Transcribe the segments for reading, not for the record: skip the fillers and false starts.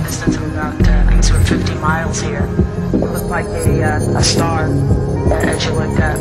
distance of about, I guess we're 50 miles here. It looked like a star as you looked up.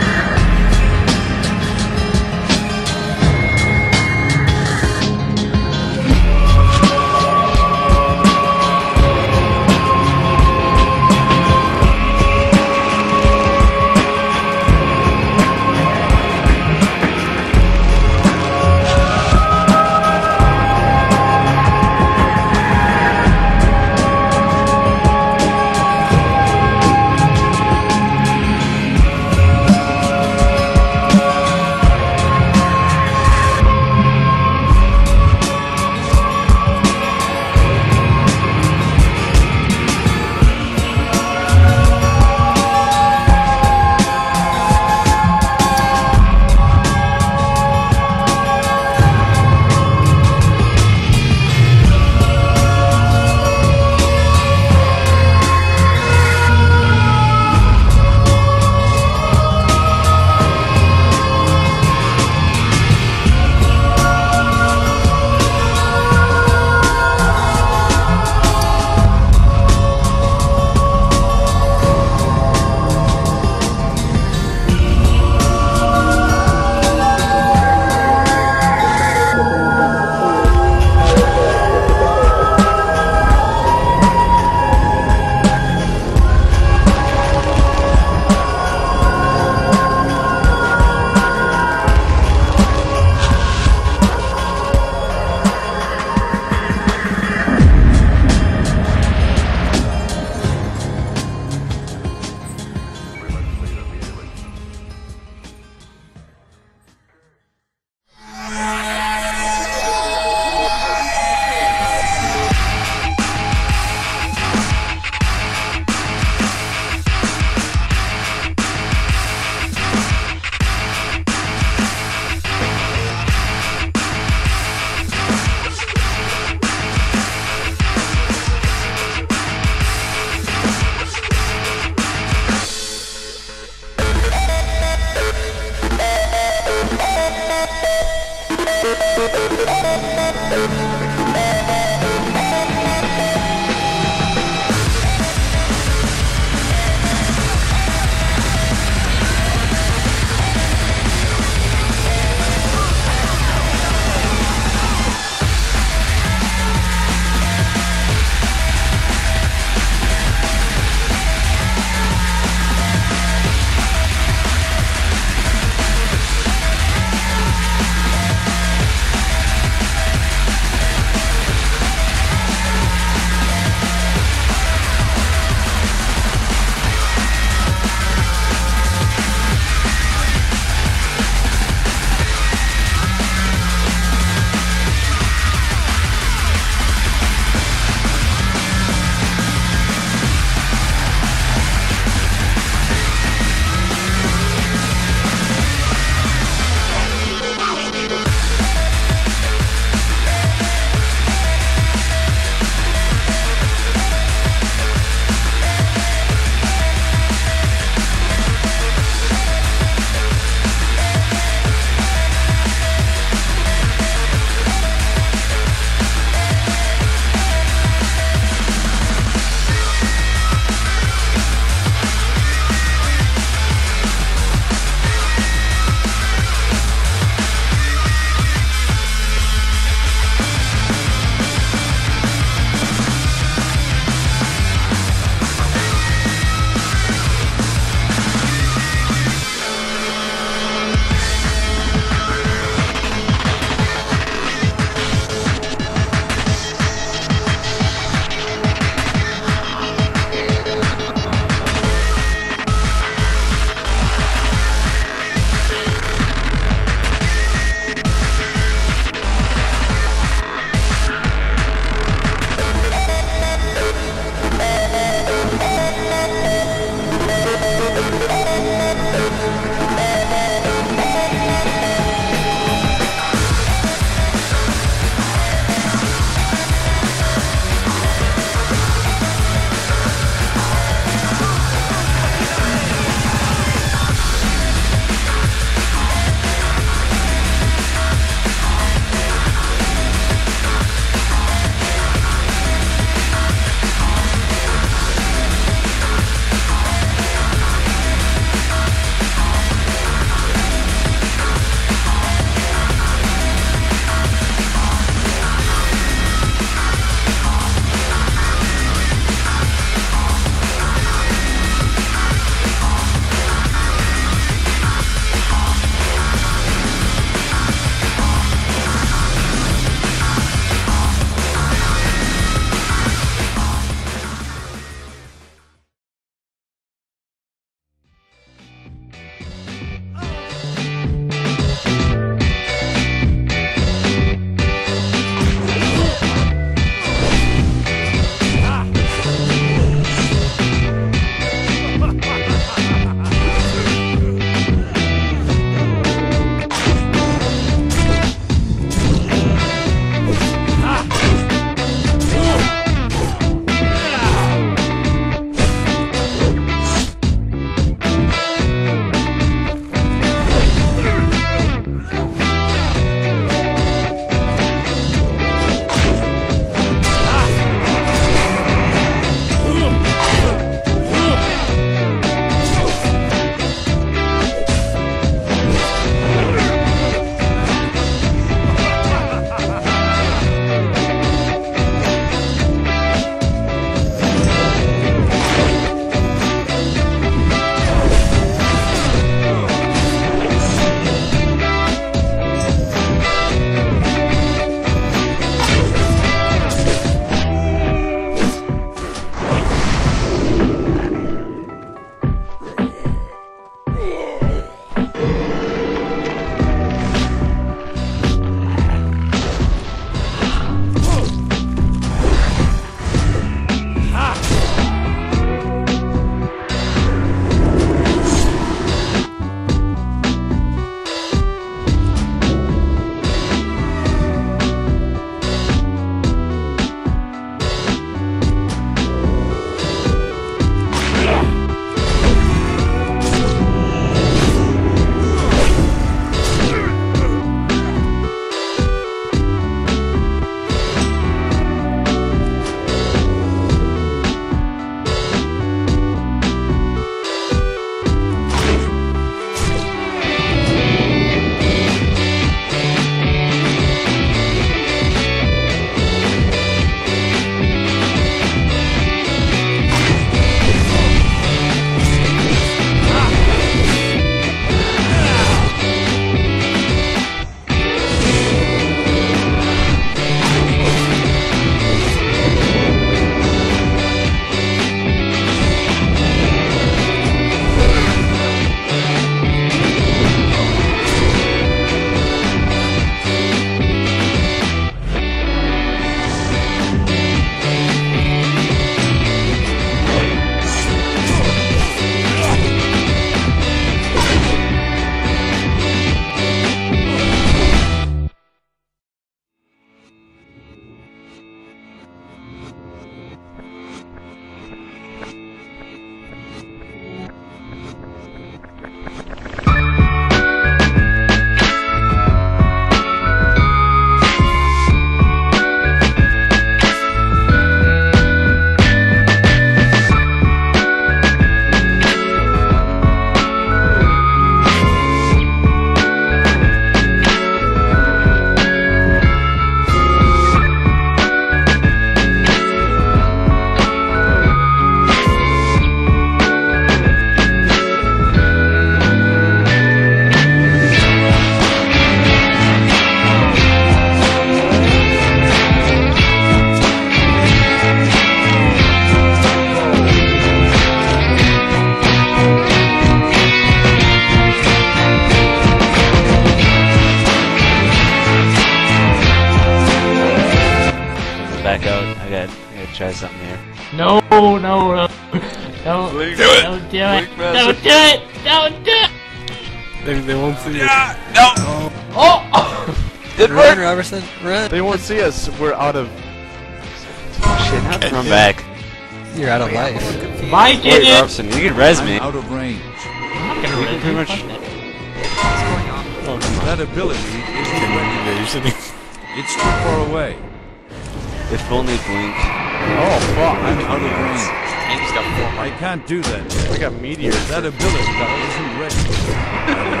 No, no, no. Don't do it. Don't do it. Don't do it. Don't do it. They won't see us. No! Oh! Didn't Run, work! Robertson, run! They won't see us. We're out of. Shit, now to run back. You're out of life. My Wait, Kenion! Robertson, you can res me. Out of range. I'm not gonna pretty much- Oh, come on. That ability isn't ready. Invasion. It's too far away. If only blink. Oh, fuck. I'm out of range. Tank's got 4 I can't do that yet. I got meteors. That ability isn't ready. I don't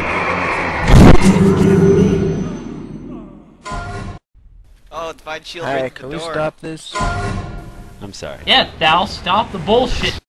Oh, divine shield Hey, right at can the we door. stop this? I'm sorry. Yeah, Dal, stop the bullshit.